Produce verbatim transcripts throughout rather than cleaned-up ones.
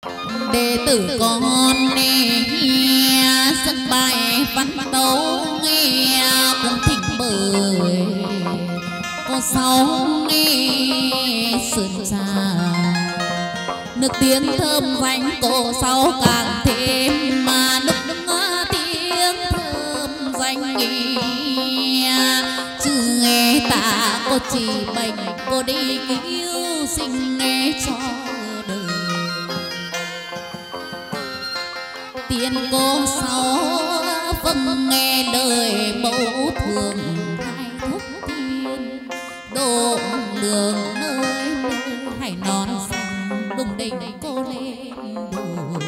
đệ tử con nghe sân bài văn tấu nghe cũng thỉnh bởi có sáu nghe sơn trà nước tiếng thơm danh cổ sáu càng thêm mà nước tiếng thơm danh nghe chứ nghe ta có chỉ bệnh cô đi cứu sinh nghe cho tiên cô sáu vâng nghe lời mẫu thường hai thúc tiên độ lượng nơi nơi hải non xanh đùng đình cô lên đồ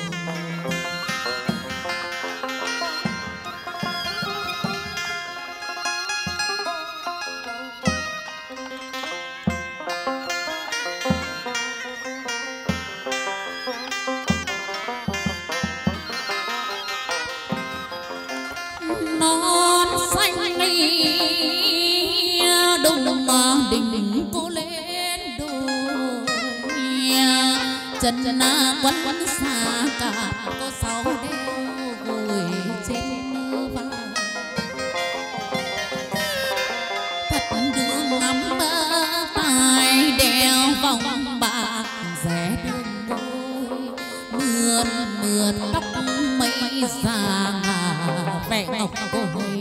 non xanh đi đùng mà đình cô lên đồi chân na quấn quấn xa cả có sáu đeo gối trên vai thật đường ngắm tai đeo vòng bạc rẽ đường môi mượt mượt tóc mây vàng vẻ ngọc cô hơi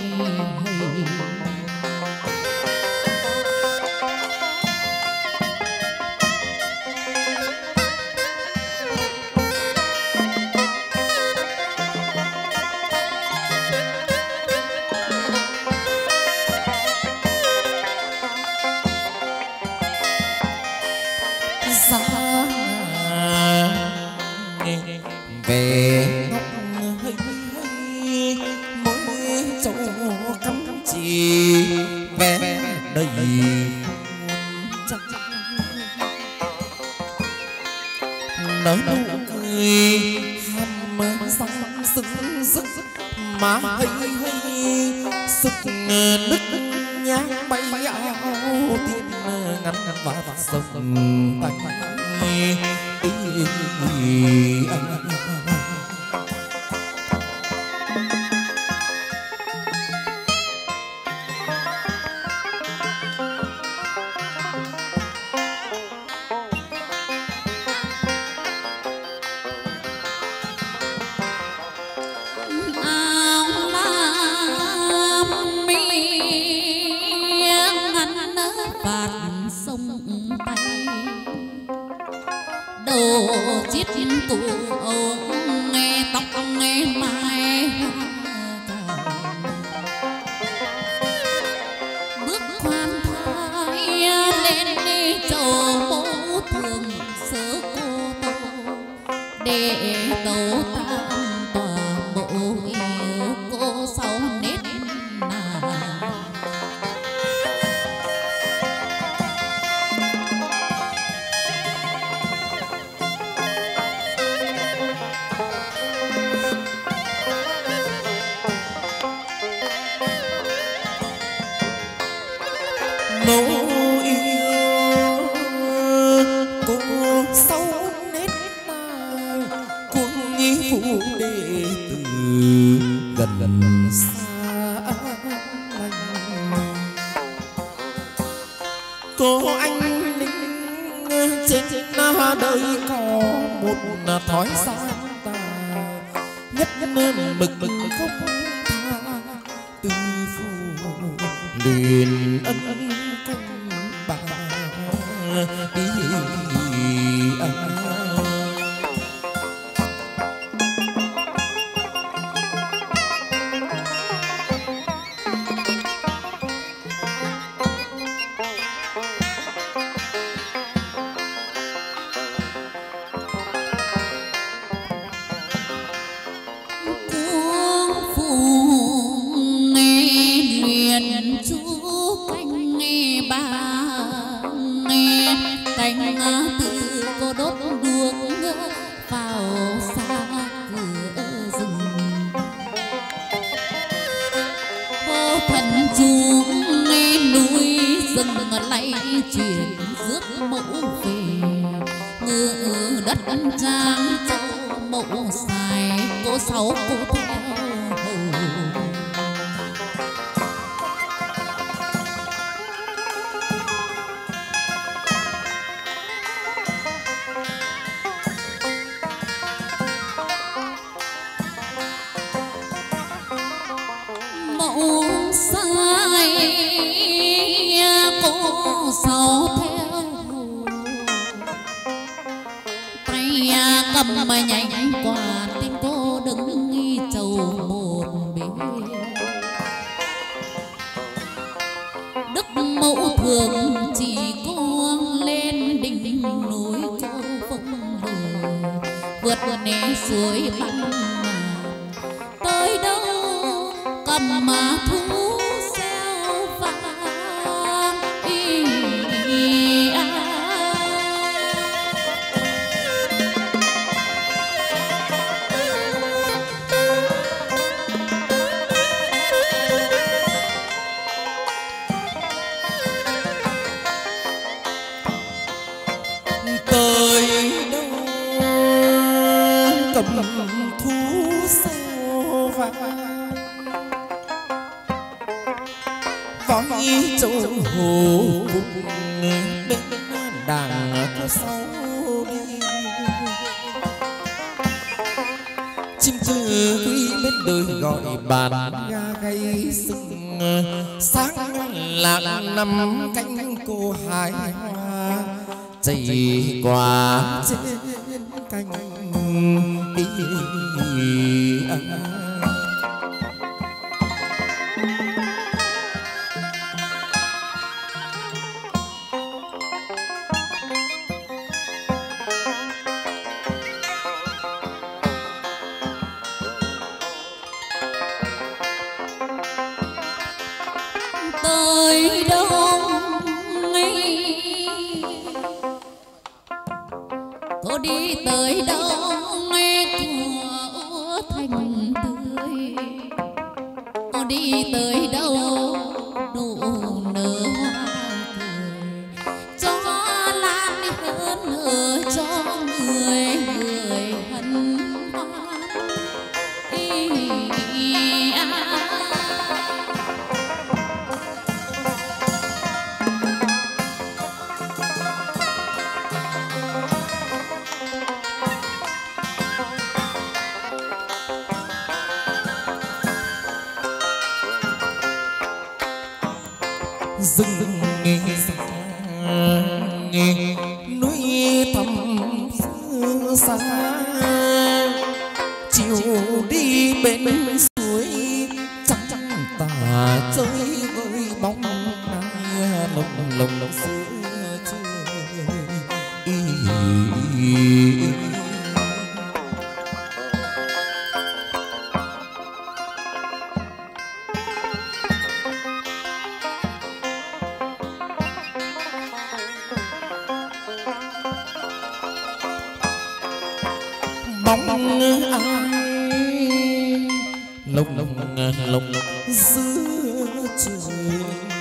về ngọc hơi mỗi chỗ cắm chỉ về đầy chắc nở nụ cười hàm răng sưng sức má hơi hơi sức nứt nhang bay áo tiên ngắn và sông tay chiết cụ ông nghe tóc nghe mai bước khoan thai lên đi chầu mẫu thường sớ cô tô để tấu tam tòa mộ yêu cô sáu nét nàng mẫu yêu cô sáu nét nàng cuồng nhi phụ đệ tử gần xa lành cô anh ninh trên đời có một thói gian tà nhất mực mực không tha tư phụ liền ân ân công bà đi à. canh tự cô đốt đuốc vào xa cửa rừng hô thần chú nghe núi rừng lay chuyển rước mẫu về ngựa đất giang châu mộ xài cô sáu cô theo mộ xài cô sáu theo tay cầm mà nhánh quả tim cô đứng nghi chầu một bên đức mẫu thường chỉ con lên đỉnh núi châu phong bờ vượt né suối băng tới đâu cầm mà thú xeo vàng ý, ý, à. Tới đâu cầm thú xeo vàng vói châu hồ bên đàng có sáu đi chim chư quý bên đời gọi bàn ga gây sừng sáng lạc năm cánh cô hài hoa chạy qua trên cánh đi tới đâu ngay cô đi tới đâu nghe của thành tươi cô đi tới đâu nụ nở hoa cười cho lan hơn ở cho người người hân hoan ý, ý, à. rừng nghe nghe núi thẳm xa chiều đi bên suối trắng tà chơi với bóng ai lồng lồng lồng xưa chơi bóng ai lồng lồng lồng giữa trời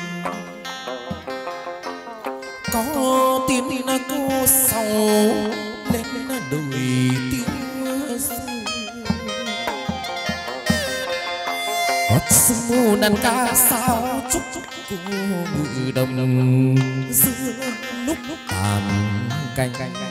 có tiếng cô sầu lên đồi tiếng hót sương đàn ca sao chúc cô bụi đồng giữa lúc tàn cành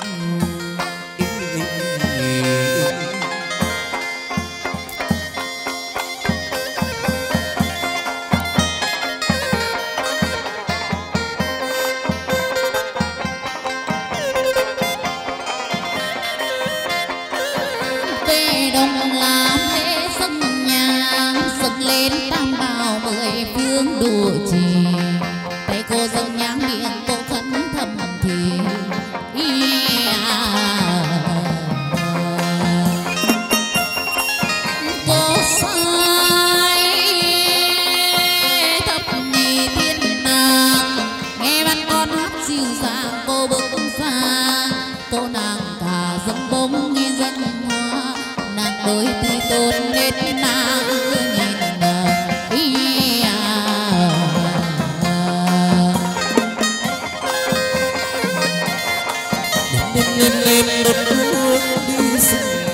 đủ trì tay cô dâng nhang miệng cô khấn thầm thì cô sai thập nhị thiên nàng nghe văn con hát dịu dàng cô bước xa cô nàng cả dâng bông nghe dâng hoa nàng đôi tươi tôn lên nàng lên lên lên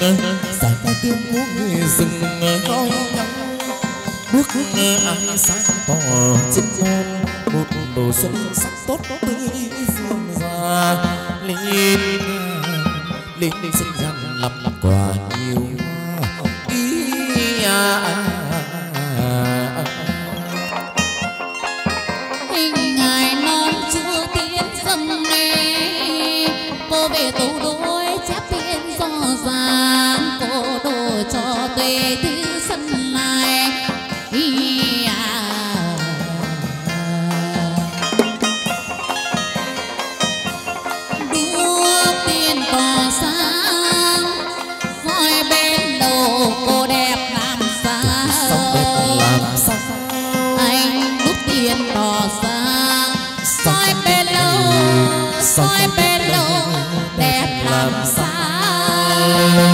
giải ca tiếng của người rừng nói nhau bước ai sáng tỏ trên non một đồ xuân sắc tốt tươi phương ra lên lên sinh răng lắm quả nhiều ý à. Hình ngài non chưa tiến dâng nghe cô về tố đối chép tiên rõ ràng cô đồ cho tuệ thứ sân này ý à. Đua tiền tỏ sáng soi bên đầu cô đẹp làm sao anh đúc tiền tỏ sáng soi bên lâu soi bên lâu đẹp làm sao.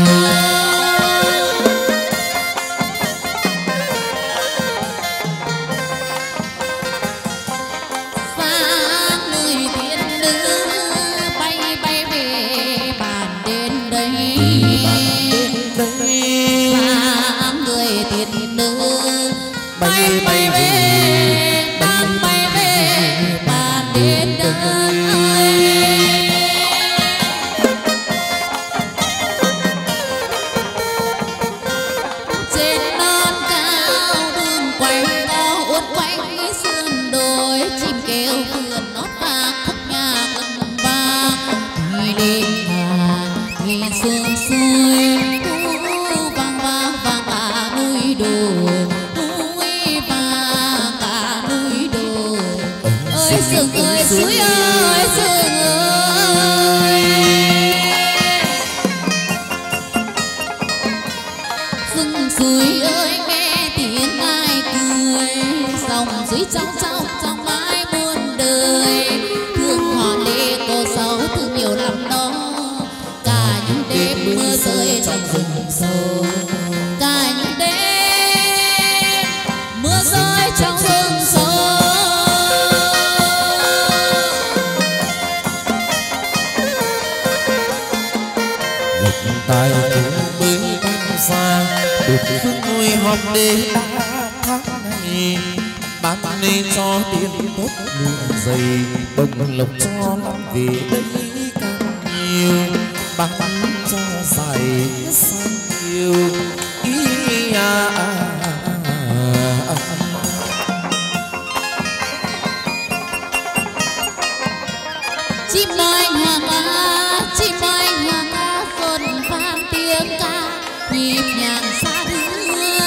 Sáng người tiên nữ bay bay về bàn đến đây sáng người tiên nữ bay bay về bàn bay về bàn đến đây. Trên non cao đường quanh có uốn quanh sườn đồi chim kêu vườn nót vang khúc nhạc lân vang thì lên ngàn thì sương xuôi u vang vang vang cả núi đồi núi vang cả núi đồi ơi sương ơi suối ơi sương ơi sương suối ơi nghe tiếng ai cười dòng suối trong trong trong mãi muôn đời thương họ lê cô xấu thương nhiều lắm đó cả những đêm mưa rơi trong rừng sâu cả những đêm mưa rơi trong rừng sâu. tài cũng mới ban xa được phương nuôi họp để đã tháng ngày bán nên cho tiền tốt mưa dày bông lộc cho lắm về đây càng nhiều bán cho dài sang nhiều ý à, à, à, à. Chim nói hoàng ca chim nói hoàng ca xuân vang tiếng ca nhịp nhàng xa đưa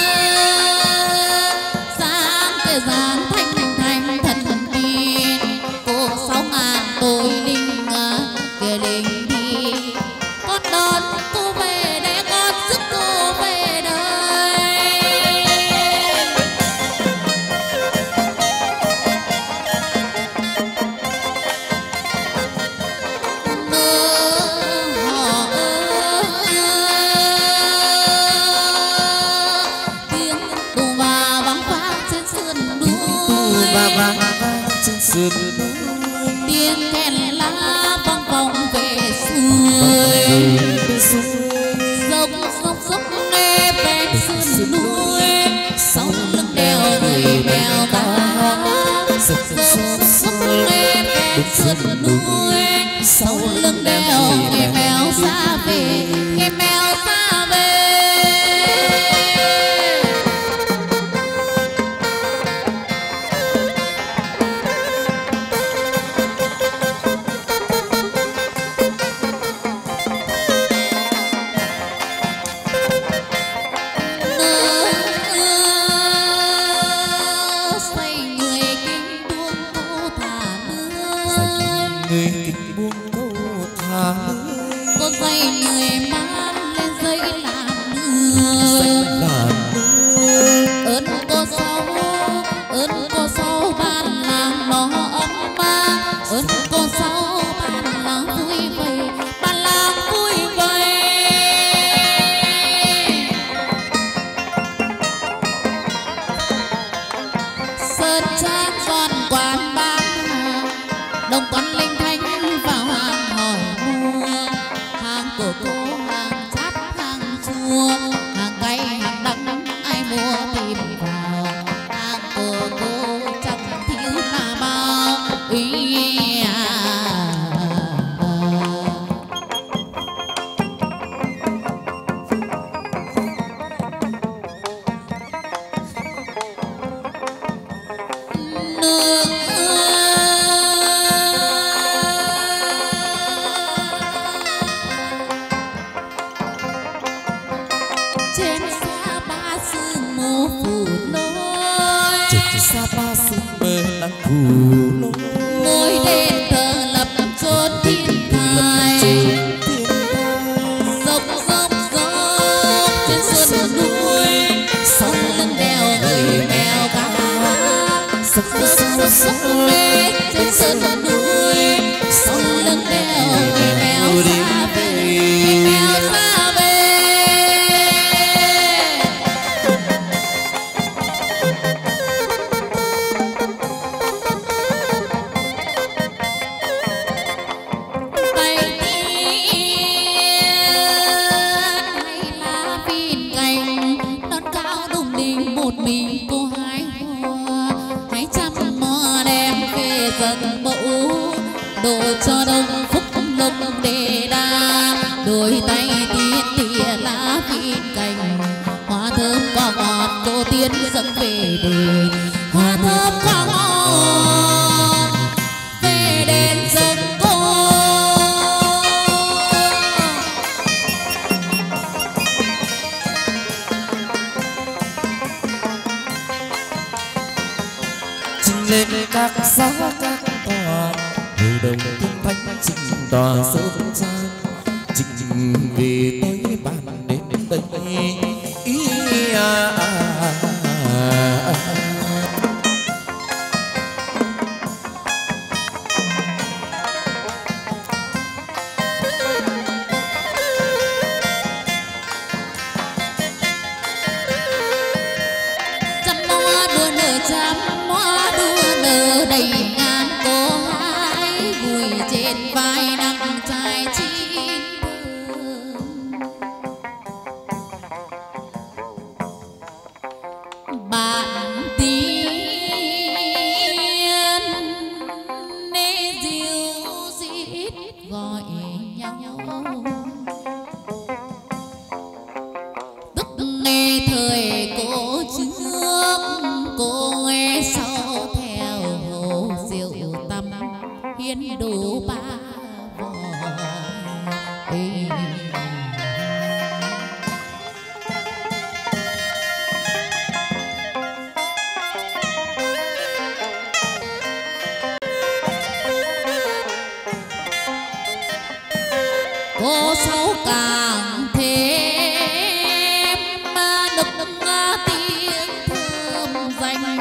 sáng kề gian thanh thanh thật tiên cô sáu ngàn tôi linh kề linh đi con đón cô về để con giúp cô về đây. Sườn tiếng kèn lá vang vọng về xuôi dốc dốc dốc nghe ven sườn núi sau lưng đèo người mèo cá dốc dốc nghe ven sườn núi sau lưng đèo người mèo xa về người mèo xa về. người kính buông câu mua, hàng cay hàng đắng ai mua tìm vào, hàng của cô chẳng thiếu là bao. Ý à. Sapa sương mơ đang phủ lối, ngôi đền thờ lập chốn thiên thai, dốc dốc dốc trên sườn núi, sông lưng đèo người mèo cá, dốc dốc dốc trên sườn núi, sông lưng đèo người mèo xa về, mèo xa về. Đồ cho đông phúc lộc đề đa, đôi tay tiết tỉa lá viên cành, hoa thơm quả ngọt cô tiên dẫn về đền, hoa thơm quả ngọt về đền dẫn cô. trình lên các giá các tòa, người đồng kinh thánh trình tòa sơn trang, trình về tới bàn đến đây. Ý à, à, à, à. Trăm hoa đua nở, trăm hoa đua nở đầy ngàn cô hái, vui trên vai nắng trai chín thơm. Bạn tiên nê diêu dít gọi nhau, tức nghe thời cổ trước cô nghe sau, theo hồ rượu tăm hiến đủ ba vòi. Cô sâu càng thêm nức tiếng thơm danh,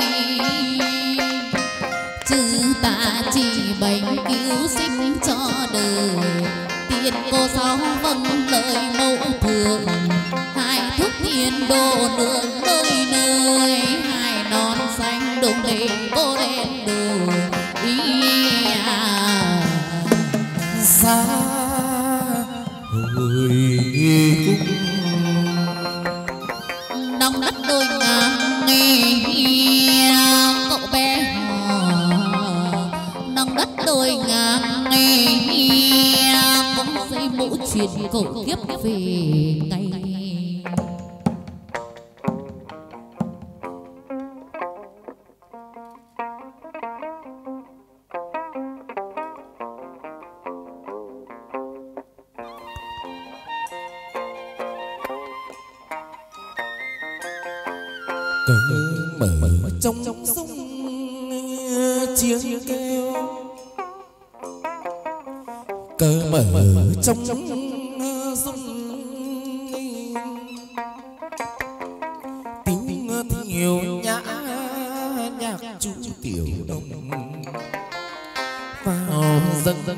chữ ta chỉ bệnh cứu sinh cho đời, tiền cô sáu vâng lời mẫu thường, hai thuốc thiên đồ nương nơi nơi, hai non xanh đồng để cô lên đường. Ý à. Xa hồi cung Nông đất đôi ngang nghe cậu bé hò, nông đất đôi ngang nghe cũng dây mũ truyền cậu kiếp về ngày. cờ mở trong sông chiêng kêu, cờ mở trong sông tiếng thiều nhã nhạc chú tiểu đồng vào dần dần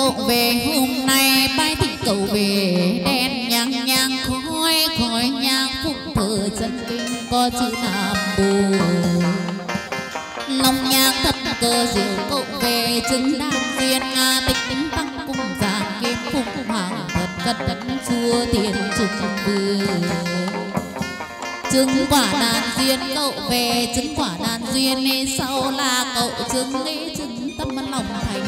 cậu về hôm nay, bái thỉnh cậu về đen nhang nhang khói khói nhang phụng thờ chân kinh có chữ nam bồ. Long nhang thất cơ diệu cậu về chứng đan duyên tịch tính tăng cung giàn kim phụng hoàng thật cất đất chua tiền trùng vừa. Chứng quả đàn duyên cậu về chứng quả đàn duyên sau là cậu chứng lễ chứng tâm lòng thành.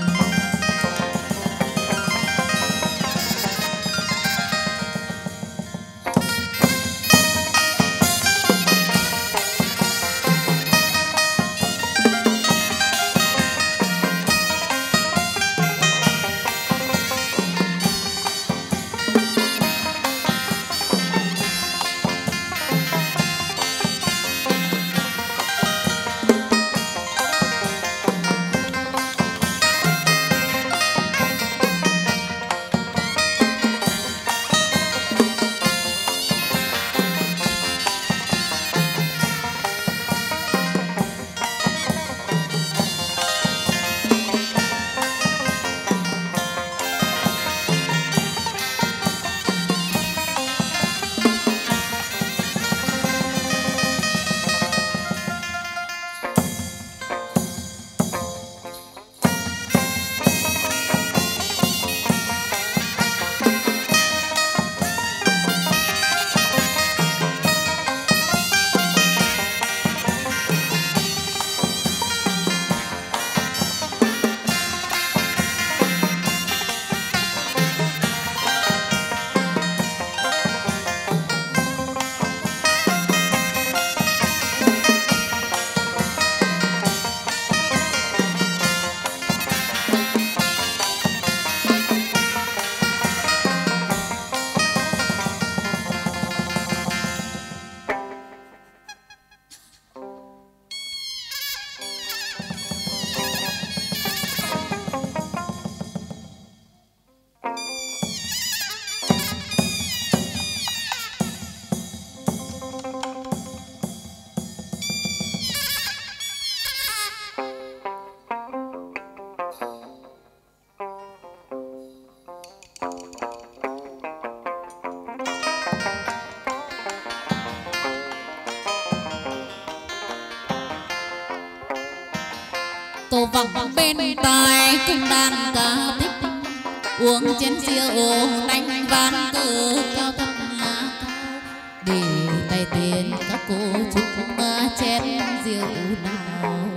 Cô vọng bên tai cung đàn ca thích uống chén rượu đánh vang cờ cao thấp lá cao để tay tiền các cô chúc chén rượu nào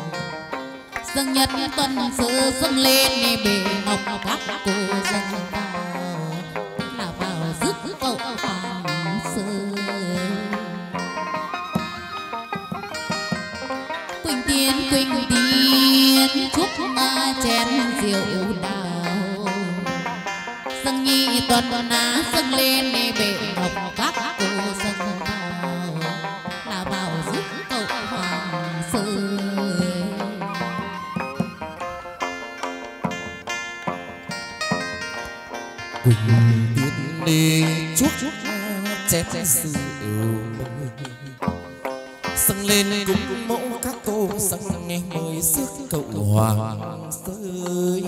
dâng nhật tuần sự dâng lên bể ngọc các cô dâng vào là vào rước cậu hoàng sơ quỳnh tiên quỳnh tiên chúc chén rượu đào dâng nhi tuần á dâng lên bể ngọc các cô dâng vào là vào rước cậu hoàng sơ quỳnh tiên đi chúc chén rượu dâng lên cùng mẫu các cô dâng nghe mời rước cậu hoàng sơi.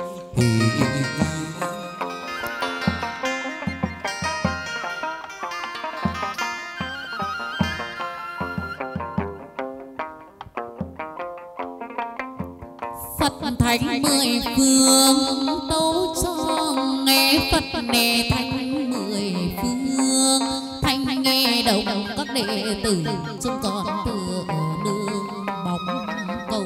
Phật thánh mười phương tấu cho nghe Phật nề thánh mười phương thanh nghe đầu các đệ tử chúng con tựa nương bóng cầu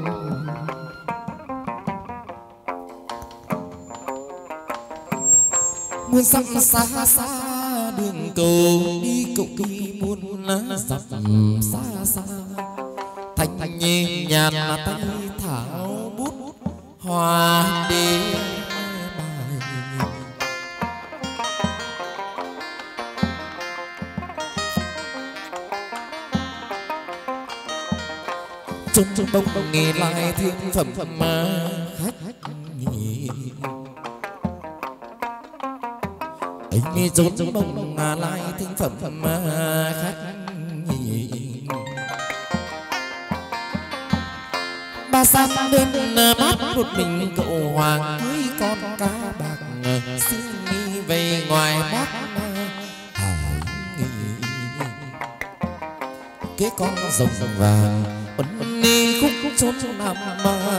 muôn dặm xa xa đường cầu đi cậu đi muôn lá dặm xa xa thanh nhẹ nhạt tay thảo bút hoa đế bài chung chung bông nghe lại thiên phẩm mà khách nhị ấy nghe chung chung bông nghe lại thiên phẩm mà khách nhị ba sáng đến bát một mình cậu hoàng cưới con cá bạc xin đi về ngoài Bắc Hải cái con rồng vàng ấn đi khúc chốn nằm mà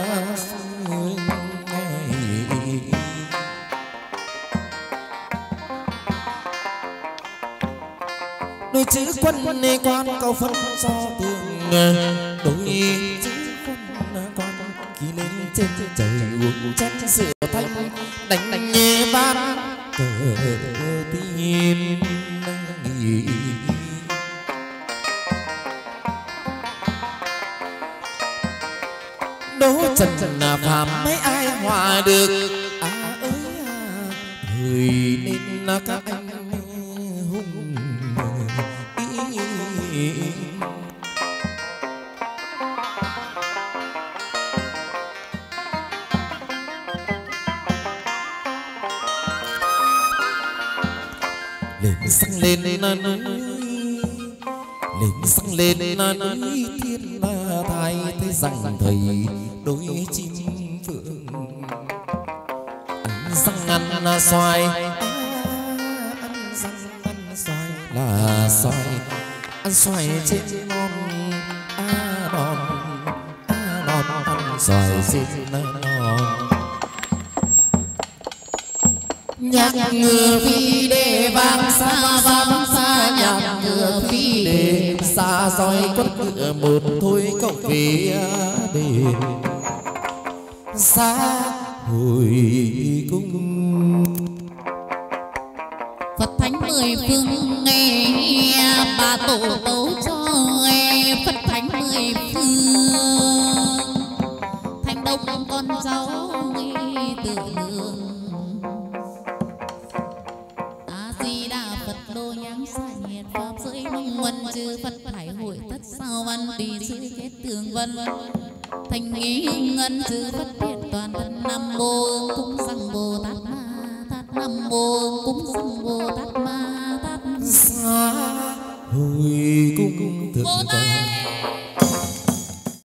đôi chữ quân nê quan cầu phân cho tường đôi chữ quân quan khi lên trên trời uống chén rượu thanh đánh đánh nhẹ vang cờ tim đố trần là phàm mấy ai hòa được à ơi à thời nên là các anh hùng lên sang lên núi lên sang lên núi thiên thái thấy rằng thầy đôi chim phượng ăn răng ăn xoài ăn răng ăn xoài là xoài ăn xoài trên non a non a non ăn xoài trên non nhạc ngựa phi đề vang xa vang xa nhạc ngựa phi đề xa roi quất ngựa một thôi cậu về đền xa hồi cung Phật thánh mười phương nghe bà tổ tấu cho nghe Phật thánh mười phương thành đông con cháu nghe tự hương A Di Đà Phật đô nhang sa nhiệt pháp giới mong huân chư Phật hải hội tất sao văn tùy sư kết tường vân thành ý ngân chư Phật thiện toàn thân nam mô cung sang Bồ Tát Ma Tát nam mô cung sang Bồ Tát Ma Tát xa hồi cung thượng trời